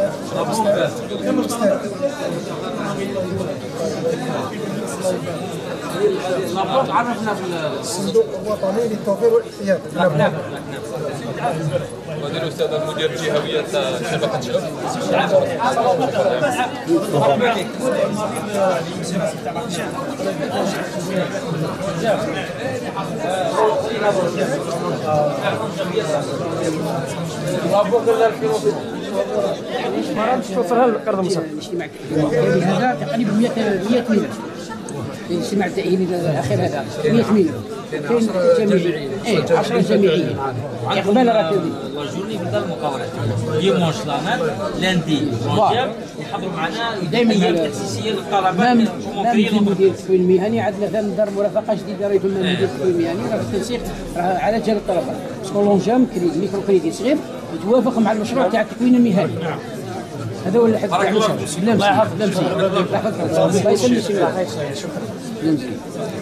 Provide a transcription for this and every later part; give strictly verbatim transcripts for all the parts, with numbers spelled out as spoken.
لابورت عرفنا بالصندوق الوطني للتوفير والاحتياط. نعم. وهذا الاستاذ المدير الجهويه تاع شبكه شباب. الاجتماع هذا تقريبا مئة مليون. الاجتماع التأهيلي الأخير هذا مئة مليون. كاين جمعية، ايه عشرة جمعية إقبال راتبي. وجوني في المقاولات ديمونش لانات لاندي مونجيال يحضروا معنا دائما التأسيسية للطلبة مام مدير التكوين المهني عاد مثلا دار مرافقة جديدة راه يكون مدير التكوين المهني راه في التنسيق راه على جال الطلبة باسكو لونجام كريدي ميكرو كريدي صغير يتوافق مع المشروع تاع التكوين المهني. هذا هو الحد تاع المشروع. الله يحفظك لا مسكين الله يحفظك الله يسلمك الله يسلمك شكرا لا مسكين.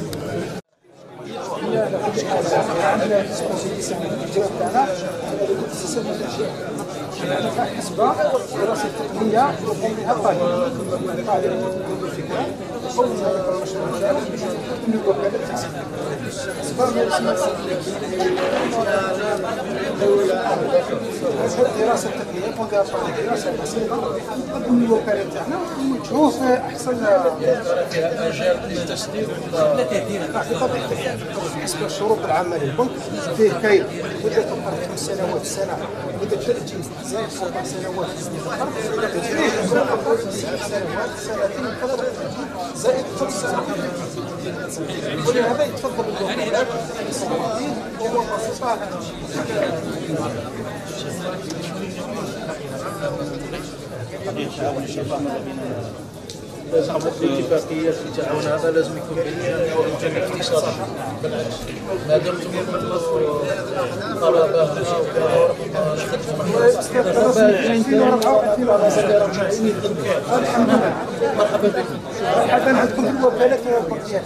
حسب دراسة تقنية وقومها قادرة قادرة الفكرة قوم هذا المشروع ديالو من الوكالة التحسين أسباب دراسة تقنية وندير دراسة بسيطة من الوكالة تاعنا ونشوف أحسن فيها مجال للتسديد بالنسبة للشروط العامة للبنك فيه كاين مدة القرض خمس سنوات السنة مدة تأجيل زائد أربع سنوات تجريد ست سنوات سنتين ثلاث زائد خمس سنوات ولهذا يتفضل الوكالات الصحفيين وهو بسيطة لازم الاتفاقيات التعاون هذا لازم يكون بين الجميع الاقتصادي. ما دمتم يطلبوا طلبه مرحبا بكم. مرحبا عندكم في الوكالات والبنكيات.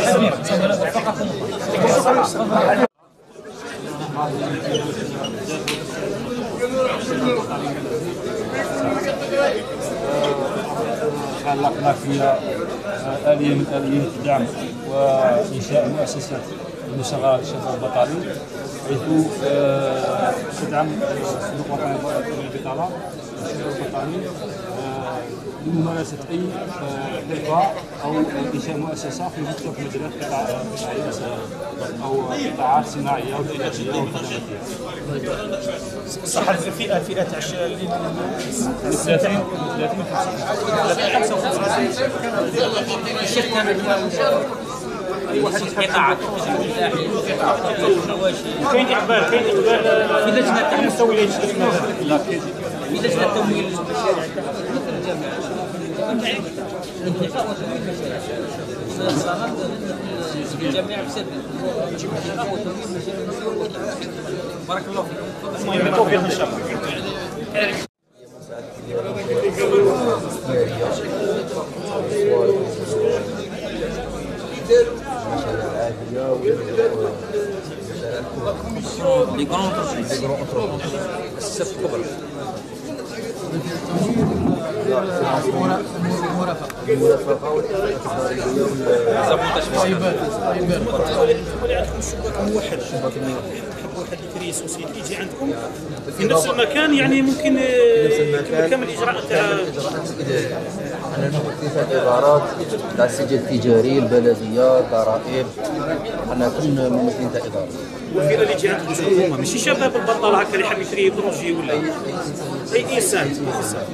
علقنا فيها آلية من آليات الدعم وإنشاء مؤسسة المصغرة للشباب البطالي حيث تدعم الصندوق الوطني للبطالة والشباب البطالي لممارسة أي حرفة أو إنشاء مؤسسة في مختلف مجالات قطاعية أو قطاعات صناعية وتجارية وخدماتية. صح الفئة فئة تاع ثلاثين الشيخ كان اي واحد قطاعات كاين اقبال كاين اقبال في لجنه تاع المستويات في لجنه تمويل المشاريع تاع الجامعه انتقاء وتمويل المشاريع صارت الجامعه بسبب انتقاء وتمويل المشاريع. بارك الله فيكم. المهم بالتوفيق ان شاء الله. دي كرون انتربريز دي كرون انتربريز السف كبرى مرافقه المرافقه والزبونات طيبات طيبات ولي عندكم شباك موحد شباك واحد يكري سوسيتي يجي عندكم في نفس المكان يعني ممكن كامل الاجراءات تاع احنا نمثل في الادارات تاع السجل التجاري البلديه الضرائب احنا كلنا ممثلين تاع اداره. والفئه اللي تجي عندكم شكون هما؟ ماشي شباب البطاله هكا اللي حاب يشري بروجي ولا اي انسان انسان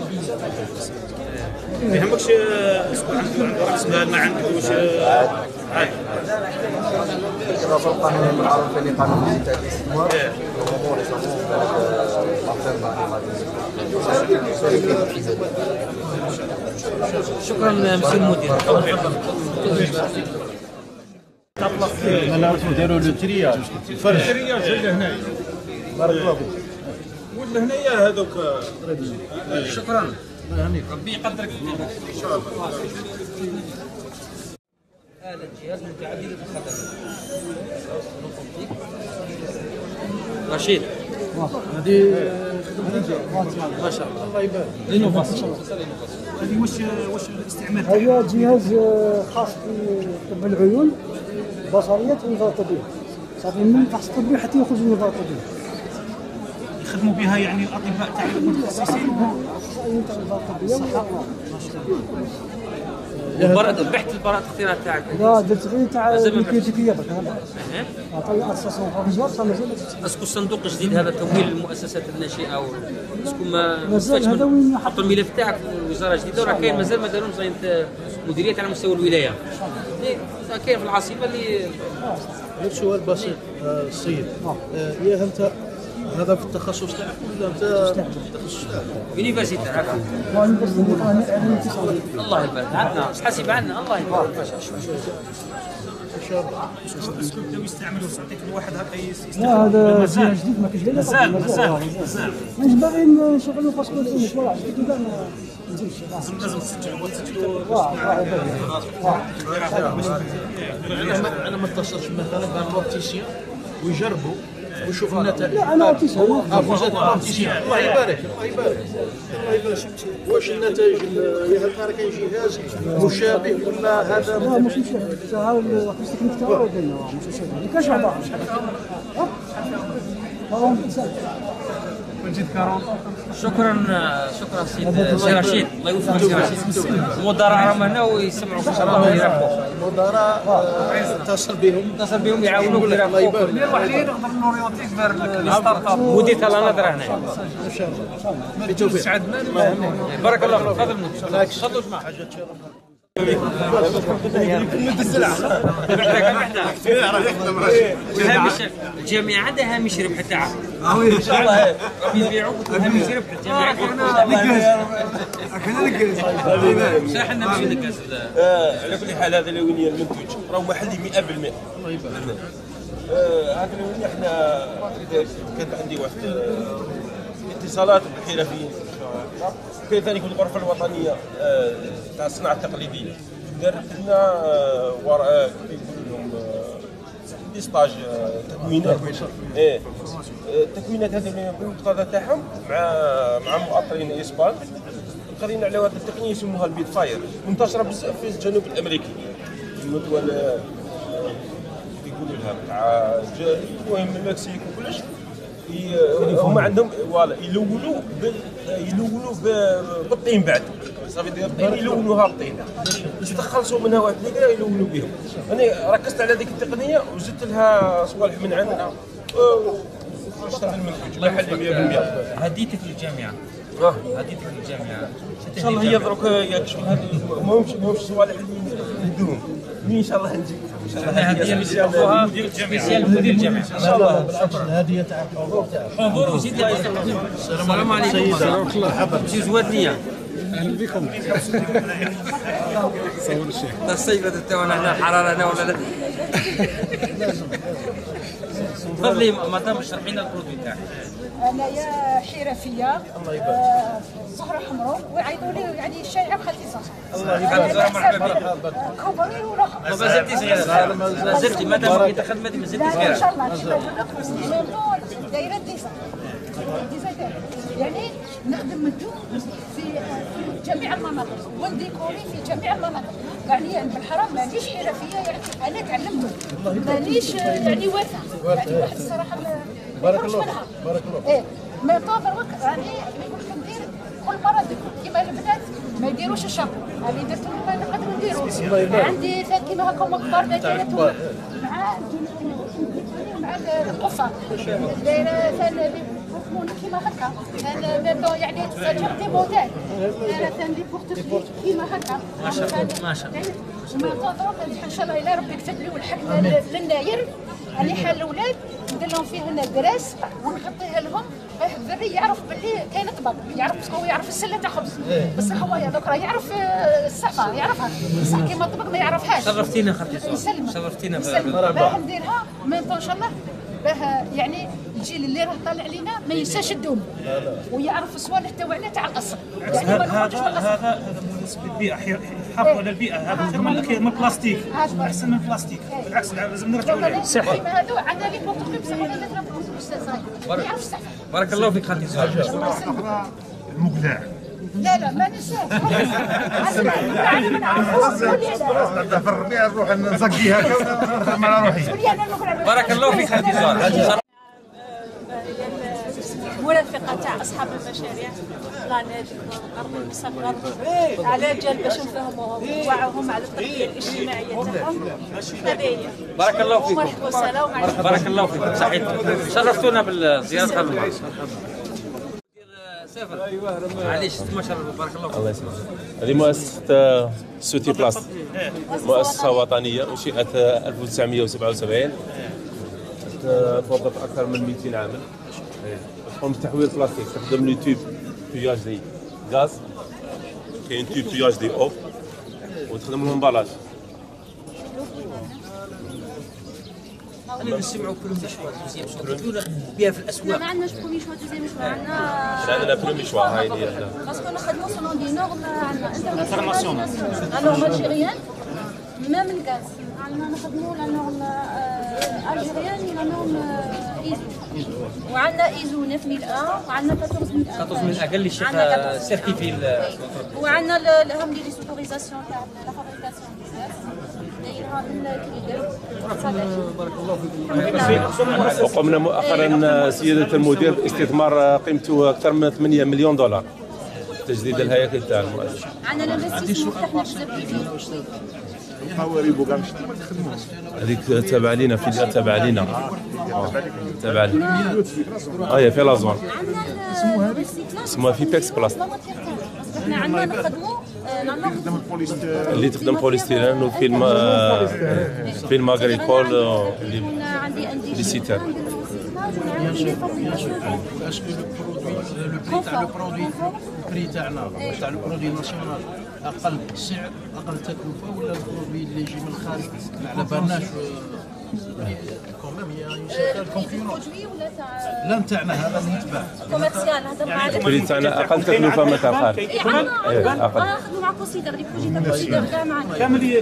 ما يهمكش شكون عنده راس مال ما عندوش عادي. في القانون المعروف اللي قانون تاع الاستثمار هو شكرا مسيو المدير. انا نديروا لو ترياج فرش الترياج اللي هنايا بارك الله فيك واللي هنايا هذوك. شكرا ربي يقدرك ان شاء الله. هذا الجهاز متعدد الخدمات. رشيد هذه ما شاء الله. الله يبارك. لينوفاسيون. هذه واش واش الاستعمال هذا جهاز آه، خاص بطب العيون بصريه والنظاره الطبيه. صافي من الفحص الطبي حتى يخرج من النظاره الطبيه. يخدموا بها يعني الاطباء تاع المتخصصين اخصائيين تاع النظاره الطبيه. وبرد بحث البراءة الاختراع تاعك. لا درت غير تاع مازال ما الكريتيكيه برك هذا. عطاني اساسون بروفيزوار صار مازال. اسكو الصندوق الجديد هذا تمويل المؤسسات الناشئه او اسكو ما مازال هذا وين حطوا الملف تاعك في الوزاره الجديده وراه كاين مازال ما داروش زي مديريات على مستوى الولايه. كاين في العاصمه اللي غير سؤال بسيط آه، السيد آه، يا انت هذا في التخصص تاعك ولا انت التخصص تاعك؟ يونيفرسيتي تاعك. الله يبارك عندنا حاسب عندنا الله يبارك. اسكو بداو يستعملوا صحتك الواحد هكا يستعمل. لا هذا جهاز جديد ما كاينش لا مازال مازال مازال مش باغي نشغلوا باسكو مش واعر كذا ما نزيدش. لازم تسجلوا وتسجلوا انا انا ما اتصلش مثلا بالروتيسيون ويجربوا ويشوف النتائج. لا انا اوتيسيان. اه فوزات روتيسيون. الله يبارك الله يبارك الله يبارك. واش النتائج يا هل ترى كاين جهاز مشابه ولا هذا لا مش مشابه. هذا الواحد تكنيك تاعو قلنا مش مشابه. ما كانش واحد اخر. ها شكرا شكرا سيد سي رشيد الله يوفقك سي رشيد. المدراء راهم هنا ويسمعوك ان شاء الله ويرحبوا. المدراء اتصل بهم اتصل بهم يعاونوك الله يبارك. وحدين نقدر نوريوتيك فير الستارت اب. مدير تاع لا نظره هنا. ان شاء الله بالتوفيق. سعدنا بارك الله فيك. تفضل تفضلوا جماعه. حاجه تشرف. هامش الجامعه عندها هامش ربح تاعها. ان شاء الله يبيعوا هامش ربح الجامعه. صح احنا ماشي نكاس. على كل حال هذا اللي المنتوج راهو محلي مئة بالمئة. الله يبارك. هذا اللي احنا كانت عندي واحد اتصالات بالحرفيين. كاين ثاني في الغرفه الوطنيه تاع الصناعه التقليديه درت لنا وراء يقولوا لهم دي ستاج تكوينات. ايه التكوينات هذه بالمقتضى تاعهم مع مع مؤطرين اسبان قرينا على واحد التقنيه يسموها البيت فاير منتشره بزاف في الجنوب الامريكي الدول يقولوا لها تاع المهم المكسيك وكلش. هما عندهم فوالا يلونوا يلونوا بالطين بعد صافي ديال الطين يلونوها بالطين باش تخلصوا منها واحد اللي يلونوا بهم. انا ركزت على ديك التقنيه وزدت لها صوالح من عندنا واشتغل المنتوج الله يحلي مئة بالمئة. هديتك للجامعه. اه هديتك للجامعه. ان شاء الله هي دروك يكشفوا هذا ماهمش ماهمش صوالح اللي يهدوهم ان شاء الله نجيب ان شاء الله هديه نشوفوها مدير الجامعه مدير الجامعه ان شاء الله. بالعكس الهديه تاع الحضور تاعك. حضور وزيد الله يسلمك. السلام عليكم ورحمه الله وبركاته. شي زواد نيه. اهلا بكم. صور الشيخ. الصيفه تاعنا هنا الحراره هنا ولا لا؟ تفضلي مدام اشرحي لنا البرودوي تاعك. انايا حرفيه الله يبارك. زهره حمراء ويعيطوا لي يعني الشايعه بخالتي زهره. الله يبارك. مرحبا بك. كبري ولا ما زلتي صغيره. ما زلتي مادام كنت خدمتي ما زلتي لا ان شاء صغيره. الله دايره ديسا ديزاير يعني نخدم الدوم في في جميع المناطق ونديكوري في جميع المناطق. يعني بالحرام مانيش حرفيه يعني انا تعلمت مانيش يعني واسع يعني واحد الصراحه بارك الله فيك بارك الله فيك. ايه ما طاب الوقت راني نقول لك ندير كل مره كيما البنات ما يديروش الشابو هذه درت لهم ما نقدر نديرو. عندي كيما هكا مقدار دايره مع مع القفه دايره ثاني كيما هكا انا يعني تفاجئ دي موديل دايره ثاني لي بورتفلي كيما هكا ما شاء الله ما شاء الله. ما تضرب ان شاء الله الى ربي يكتب لي والحق للناير اللي حال الاولاد ندير لهم فيهن كراس ونغطيها لهم باه الذري يعرف باللي كاين طبق يعرف هو يعرف السله تاع خبز بصح هو دوك راه يعرف الصعبه يعرفها بصح كيما الطبق ما يعرفهاش. شرفتينا اختي يسلمك شرفتينا باه نديرها ميم ان شاء الله باه يعني الجيل اللي راه طالع علينا ما ينساش الدوم ويعرف الصوالح تاعنا تاع الاصل. يعني ما نخرجوش من الاصل. هذا هذا مناسب للبيئه نخافوا على البيئه، هذا خير من من البلاستيك، احسن من البلاستيك، بالعكس لازم نرجعوا ليه. صحي هذو عندنا لي بونطوغي بصح انا ما نفهمش ما يعرفش الصحه. بارك الله فيك خالتي زهره. المقلاع لا لا ما نساش انا ما نعرفش في الربيع نروح نزكيها ونخدم على روحي. بارك الله فيك خالتي زهره. مرافقه تاع اصحاب المشاريع الله ناجي القرن المصغر على جال باش نفهموهم ونوعوهم على التربيه الاجتماعيه تاعهم. هذه هي. بارك الله فيك. ومرحبا وسلام عليكم. بارك الله فيك سعيد شرفتونا بالزياره هذه. سافر ايوه معليش ما شاء الله بارك الله فيك. الله يسلمك. هذه مؤسسة سوتي بلاس، مؤسسة وطنية أنشئت ألف وتسعمائة وسبعة وسبعين، توظف أكثر من مئتين عامل، تقوم بتحويل البلاستيك، تخدم لي توب بياج دي غاز، كاين توب بياج دي أو، وتخدم الامبالاج. خلينا نسمعوا كلهم شويه دوزيام شو تقولوا بها في الاسواق. ما عندناش برومي شوا دوزيام شوا عندنا. عندنا برومي شوا هاي هي. باسكو نخدموا سولون دي نورم عندنا انترناسيونال. الوغ الجيريان ما من غاز عندنا نخدموا لا نورم الجيريان لا نورم ايزو. وعندنا ايزو تسعة مية وعندنا أربعطاش مية. أربعطاش مية قال لي الشيخ سيرتيفي. وعندنا الهم دي سوتوريزاسيون تاع لا فابريكاسيون دايرها من كريدر. بارك الله فيكم. وقمنا مؤخرا سيادة المدير باستثمار قيمته أكثر من ثمانية مليون دولار تجديد الهياكل تاع المؤسسة. عندنا الانفستيسمون فتحنا بزاف هذيك تابعة لينا، فيليال تابعة لينا. تابعة لينا. هي في لازون. عندنا الريسيكلاج اسمها في بيكس بلاست. احنا عندنا نخدموا اللي تخدم بوليستيرين وفي الم في الماغريكول عندي لي سيتان. البري تاع البرودوي البري تاعنا تاع البرودوي ناسيونال اقل سعر اقل تكلفه، ولا البرودوي اللي يجي من الخارج ما على بالناش كوميم هي الكونكورون. لا نتاعنا هذا اللي يتباع كوميرسيال هذا مع البري تاعنا اقل تكلفه من تاع الخارج. اقل نخدموا مع كونسيدر لي بروجي تاع كونسيدر كاع معنا كامل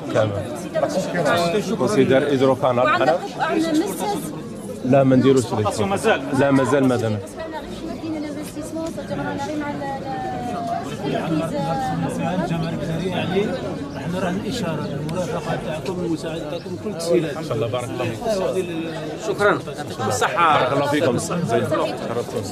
كامل كونسيدر هيدرو كانال. وعندنا عندنا مساز. لا ما نديروش مازال. لا مازال مازال. الجمارك يعني احنا راه الاشاره المرافقه تاعكم المساعده تاعكم كل تسهيلات ان شاء الله. بارك الله فيكم. شكرا يعطيكم الصحه. بارك الله فيكم. زين شرفتونا.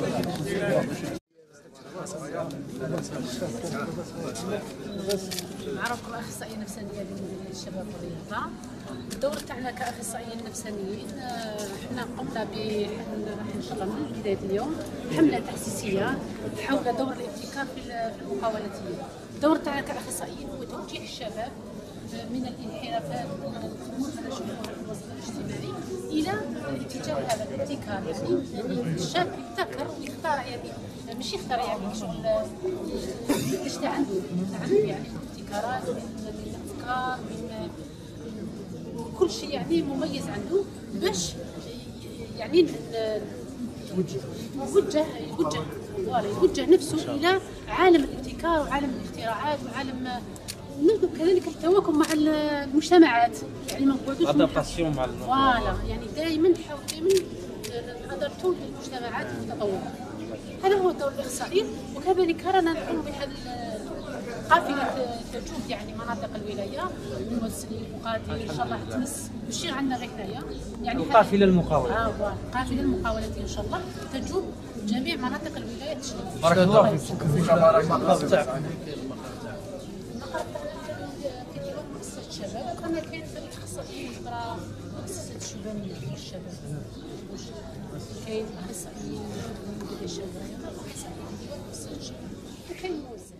معرفكم اخصائيه نفسانيه لمديريه الشباب والرياضه. الدور تاعنا كاخصائيين نفسانيين احنا قمنا ب راح نشتغل من بدايه اليوم حمله تحسيسيه حول دور الابتكار في المقاولاتيه. الدور تاعنا كاخصائيين هو توجيه الشباب من الانحرافات ومن المنحرف الوسط الاجتماعي الى الاتجاه هذا الابتكار. يعني الشاب يبتكر ويختار، يعني مش يختار يعني شغل ايش عنده عنده يعني ابتكارات من الافكار من كل شيء يعني مميز عنده باش يعني يوجه يوجه يوجه نفسه الى عالم الابتكار وعالم الاختراعات وعالم كذلك التواكب مع المجتمعات. يعني ما نقعدوش ادابتاسيون مع فوالا، يعني دائما نحاول دائما نادرتو للمجتمعات المتطوره. هذا هو دور الاخصائي. وكذلك رانا نقوم بهذه قافله تجوب يعني مناطق الولايه الممثلين المقاتلين ان شاء الله تمس ماشي عندنا غير هنايا، يعني قافله المقاولة. اه قافله المقاولات ان شاء الله تجوب جميع مناطق الولايه التشريعيه. بارك الله فيك. المقر تاعنا كيديروا مؤسسه الشباب، وكان كاين فريق اخصائيين ترى مؤسسه الشبابيه للشباب. كاين اخصائيين من الشباب واخصائيين مؤسسه الشباب وكاين موزع.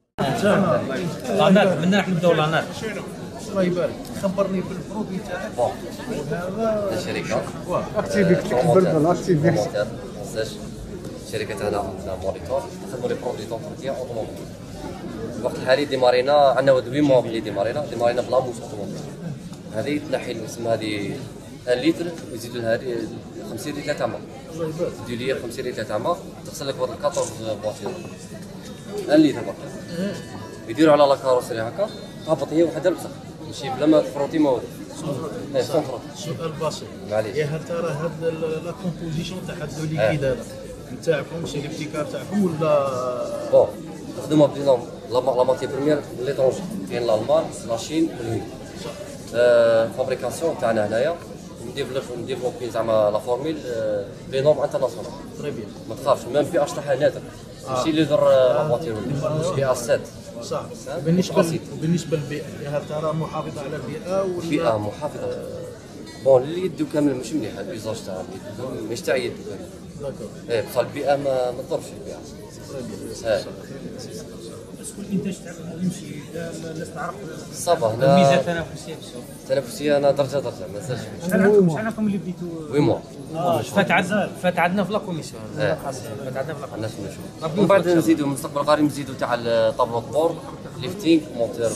لانات منا راح نبداو لانات. الله يبارك. خبرني بالبرودوي تاعك. هذا الشركه اكتيفيك بالبلبل اكتيفيك الشركه تاعنا عندنا مونيتور نخدموا لي برودوي دونتروتيان اوتوموبيل. في الوقت الحالي ديمارينا عندنا ثمانية موا اللي ديمارينا ديمارينا بلا موس اوتوموبيل. هذه تنحي الاسم هذه لتر ويزيدوا لها خمسين لتر تاع ماء. يزيدوا لي خمسين لتر تاع ماء تغسل لك واحد أربعطاش بواتير. لتر برك. يديروا على لا كاروسري هكا تهبط هي وحدها لبسه ماشي بلا ما تفروتي ما والو. ايه سون فروت. سؤال بسيط. معليش. يا هل ترى هاد لا كومبوزيسيون تاع هاد اللي دابا نتاعكم سي ليبتيكار تاعكم ولا بون نخدموا بدينا لا ماتي بريمير ليترونجي كاين الالمان لاشين والهند. فابريكاسيون تاعنا هنايا نديفلوب نديفلوبي زعما لا فورميل بي نورم انترناسيونال. تري بيان. ما تخافش ميم بي اش تاعها نادر ماشي اللي يدير لا فواتير بي اس سبعة. صح. بالنسبه بالنسبه للبيئه يا هل ترى محافظه على البيئه ولا بيئه محافظه بون اللي يدو كامل ماشي مليح البيزاج تاع اليد ماشي تاع يد داكور. ايه بصح البيئه ما ما تضرش البيئه. اه شكون الانتاج تاعكم يمشي الناس تعرف صافا هنا الميزه التنافسيه بزاف. التنافسيه انا درجه درجه ما نساش. شحال عندكم شحال عندكم اللي بديتوا وي موا فات عندنا فات عندنا في لا كوميسيون خاصه فات عندنا في لا الناس نشوف ومن بعد نزيدوا من المستقبل القريب نزيدوا تاع الطابلو بورد ليفتينغ مونتير.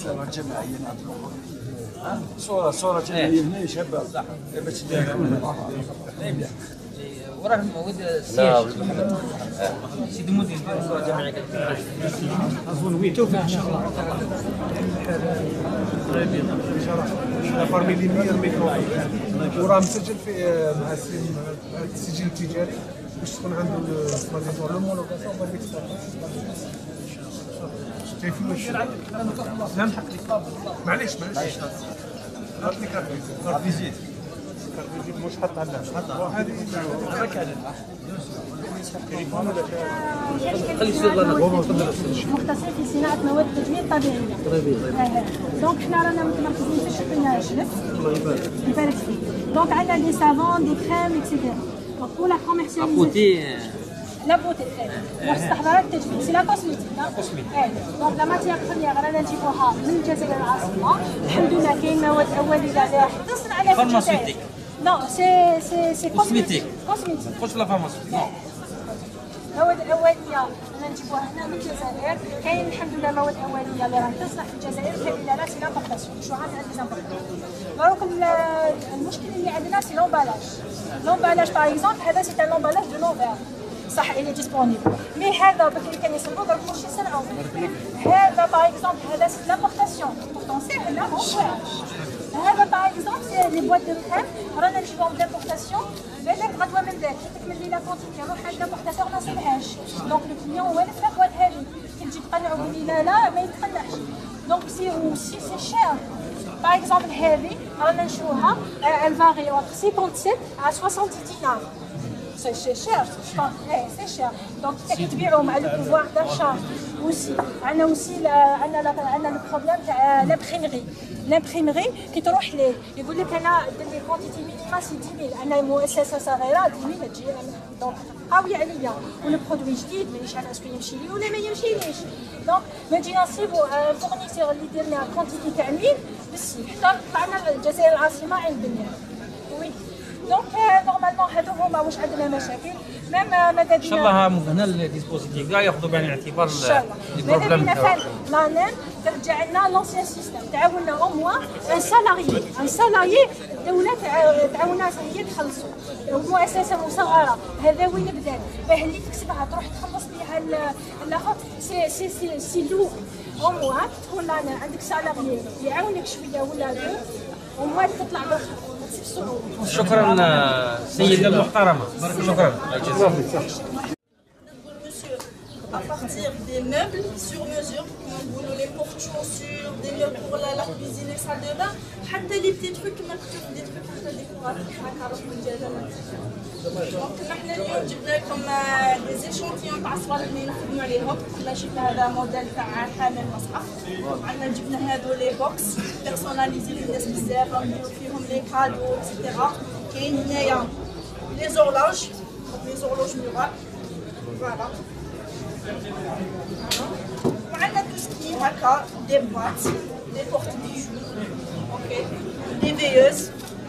صورة صورة جماعية هنا شابة باش وراه مواد لا السياج محمد سيدي المدير ديال صوره جماعيه اظن وي توفيق ان شاء الله. فارميلي مية ميكرو وراه مسجل في مع السجل مع السجل التجاري باش تكون عنده سمارت لو مونوكاسيون باش شايفين واش فهمت حق معليش معليش عطني كارت كارت فيزيت كارت فيزيت مش حط على حط هذه مختصين في صناعه مواد التجميل الطبيعيه. دونك حنا رانا متمركزين في الشرقيه شلف. الله يبارك. يبارك فيك. دونك عندنا دي سافون دي كريم اكسيتيرا. دونك بو لا كوميرسياليزاسيون لا بوتي مستحضرات التجميل سي لا كوسميتيك. دونك لا ماتيير بروميير رانا نجيبوها من الجزائر العاصمه. الحمد لله كاين مواد اوليه اللي تصنع عليها في الجزائر. نو سي سي سي كوسميتيك. كوسميتيك. خش لا فارماسيوتيك. مواد اوليه رانا نجيبوها هنا من الجزائر. كاين الحمد لله مواد اوليه اللي راهي تصنع في الجزائر كاين لا لا سي لامبورطاسيون شو عندنا لي زامبورطاسيون. دونك المشكل اللي عندنا سي لومبالاج. لومبالاج باغ اكزومبل هذا سي ان لومبالاج دو نوفير صح اللي ديسپونيبل مي هذا بكري كان يصنعوا درك ماشي يصنعوا. هذا باغ اكزومبل هذا سي لامبورطاسيون بورتون ساهل لا ماهوش واعر. هذا باغ اكزومبل سي لي بواط دو كريم رانا نجيبوهم دامبورطاسيون بالك غدوه من ذاك تكمل لي لا كونتيتي نروح عند لامبورطاسيون ما نصيبهاش. دونك لو كليون هو اللي في البواط هذه كي تجي تقنعوا بلي لا لا ما يتقنعش. دونك سي سي سي شير باغ اكزومبل هذه رانا نشروها ان فاري entre cinquante-sept à soixante دينار. C'est cher, c'est cher. Donc, c'est تبيعوا مع le pouvoir d'achat aussi. عندنا aussi عندنا عندنا le problème تاع l'imprimerie. L'imprimerie كي تروح ليه يقول لك انا دير لي كونتيتي مينيمال سي dix mille. انا مؤسسه صغيره dix mille تجي دونك قوي عليا ولا برودوي جديد مانيش عارفه اسكو يمشي لي ولا ما يمشيليش. دونك ما نجي نصيبوا فورنيسور اللي يدير لنا كونتيتي تاع ميل بالسي حتى طلعنا الجزائر العاصمه عين بنيان. وي دونك نورمالمون هادو هما واش عندنا مشاكل ميم ماذا ان شاء الله هنا الديسبوزيتيف كاع ياخذوا بعين الاعتبار ان شاء الله. ماذا بينا فعلا لانين ترجع لنا لونسيان سيستم تعاوننا او موا ان سالاريي ان سالاريي الدوله تعاوننا هي تخلصوا مؤسسه مصغره هذا وين بدا باه اللي تكسبها تروح تخلص بها الاخر سي سي سي سي لو او موا تكون لنا عندك سالاريي يعاونك شويه ولا دو وما تطلع بالخير. شكرا سيدة المحترمة. شكرا. À partir des meubles sur mesure, comme nous les portions sur des meubles pour la, la cuisine et salle de bain, حتى les petits trucs مكتوب des trucs حتى décoratifs هكا باش نجهزوا. دونك نحنا اليوم جبنا لكم des échantillons تاع صوالح اللي نخدموا عليهم. كما شفنا هذا موديل تاع حامل مصحف. عندنا جبنا هذو لي بوكس بيرسوناليزي للناس بزاف راهم يديروا فيهم لي كادو اكسيتيرا. كاين هنايا لي زورلوج لي زورلوج ميغوار فوالا. وعندنا tout ce qui est هكا des boîtes des porte-bijoux ok des veilleuses.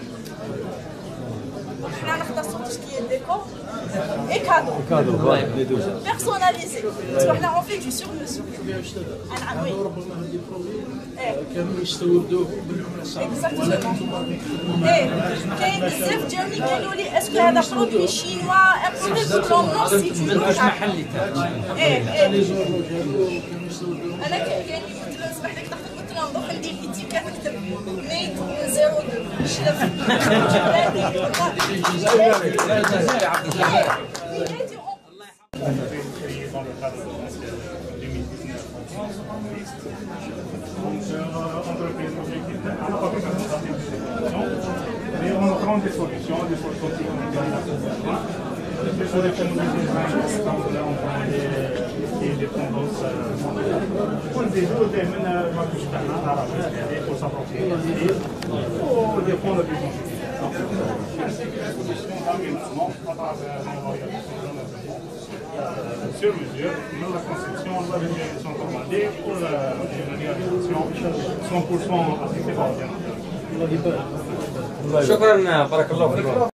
حنا نختصروا tout ce qui est déco et cadeau personnalisé parce que حنا on fait du sur mesure. انا وي كانوا يستوردوه بالعمله الصعبه. ايه كاين بزاف ديالي قالوا لي اسكو هذا برودوي شينوا امبورتي بلون نو سي تو محلي تاع ايه ايه انا كاين تسمح لك ناخذ قلت لهم دوك ندير ايتيكات نكتب ميد زيرو اثنين شرف Mais on prend des solutions, des solutions techniques. Des solutions des dépendances. On dit que les gens ne touchent pas à la il faut s'approprier pour défendre les gens. C'est une solution d'aménagement à travers l'évaluation sur mesure, dans la conception, la réalisation commandée pour la réalisation cent pour cent appliquée par l'ordinateur. شكرا بارك الله فيكم.